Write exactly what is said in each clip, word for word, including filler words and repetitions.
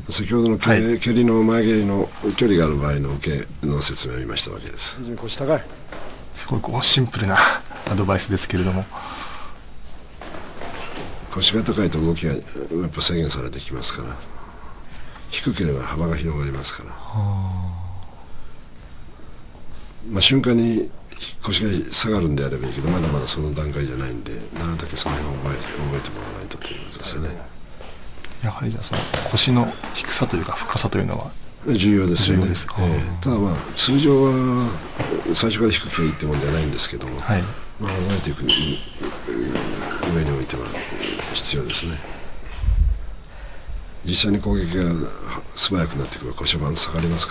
先ほどの蹴、はい、蹴りの前蹴りの距離がある場合の受けの説明を言いましたわけです。 腰高い。 すごいこうシンプルなアドバイスですけれども、 腰が高いと動きがやっぱ制限されてきますから、低ければ幅が広がりますから、まあ瞬間に腰が下がるんであればいいけど、まだまだその段階じゃないんで、なるだけその辺を覚えて覚えてもらわないとということですよね。 やはりじゃあその腰の低さというか深さというのは重要ですよね。 重要です。 えー、ただまあ通常は最初から低くいいってもんじゃないんですけども、はい、まあ覚えていく上においては必要ですね。実際に攻撃が素早くなってくれば腰は下がりますから。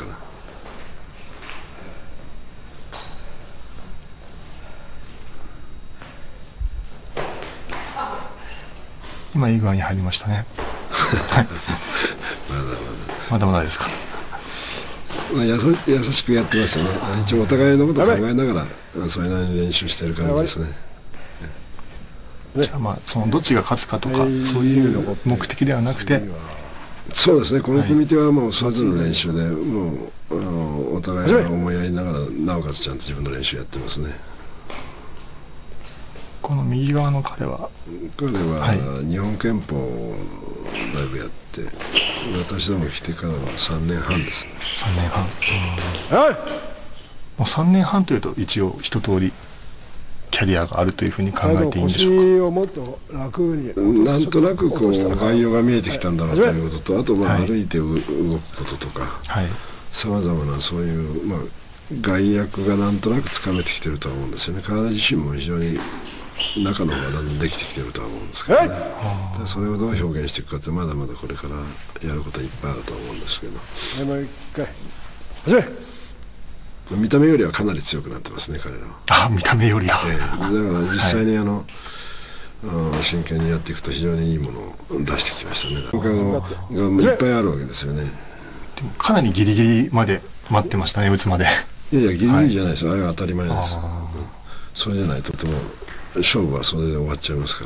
今いい具合に入りましたね。 まだまだまだまだですか。 まあ、やさ優しくやってますよね。一応お互いのことを考えながらそれなりに練習している感じですね。 じゃあまあそのどっちが勝つかとかそういう目的ではなくて、 そうですね、この組み手はもうそれぞれの練習で、はい、もうあのお互いが思いやりながらなおかつちゃんと自分の練習やってますね。 この右側の彼は彼は日本拳法をだいぶやって、私ども来てからはさんねんはんですね。 さんねんはん、うん、もうさんねんはんというと一応一通りキャリアがあるというふうに考えていいんでしょうか。 をもっと楽になんとなくこう概要が見えてきたんだろうということと、あとまあ歩いて動くこととかさまざまなそういうまあ概略がなんとなくつかめてきてるとは思うんですよね。体自身も非常に中の方がだんだんできてきてるとは思うんですけどね。それをどう表現していくかってまだまだこれからやることはいっぱいあると思うんですけど、 もう一回始め。 見た目よりはかなり強くなってますね、彼らは。 あ、見た目よりは、 えー、だから実際にあの、はい、真剣にやっていくと非常にいいものを出してきましたね。他がいっぱいあるわけですよね。 でもかなりギリギリまで待ってましたね、打つまで。 いやいやギリギリじゃないですよ、はい、あれは当たり前です。うん、それじゃないととても勝負はそれで終わっちゃいますから。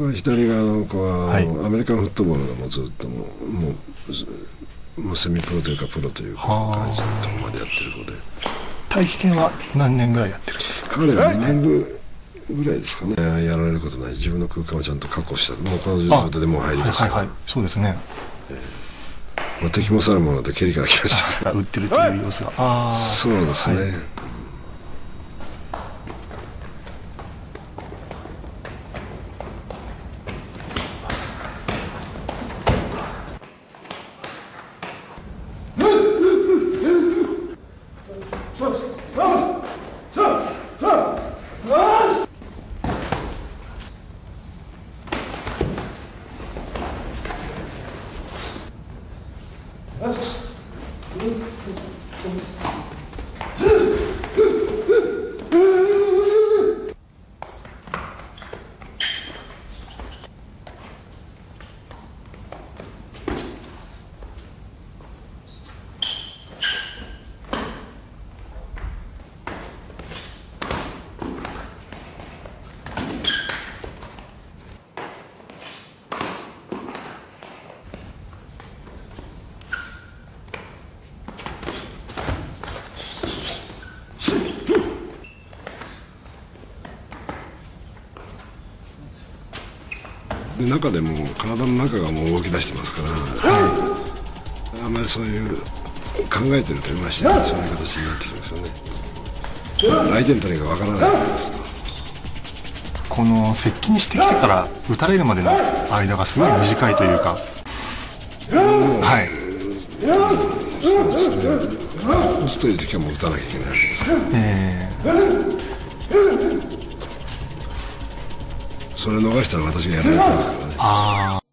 左側の子は、はい、アメリカンフットボールがもうずっともうもうもうセミプロというかプロというか感じのところまでやってる子で。 大気圏は何年ぐらいやってるんですか。 彼はにねんぐらいですかね。やられることない、自分の空間をちゃんと確保した。もうこの状態でもう入りますから。 はいはいはい、そうですね。 えー、まあ敵も去るもので蹴りから来ました。 打ってるという様子が。あ、 そうですね。はい、で中でも体の中がもう動き出してますから、はい、あんまりそういう考えてると言いましてね、そういう形になってきますよね。相手の種がわからないわけですと。 この接近してきてから打たれるまでの間がすごい短いというか、はい、 そうですね。打つという時はもう打たなきゃいけないわけですから、えーそれを逃したら私がやられてますからね。あ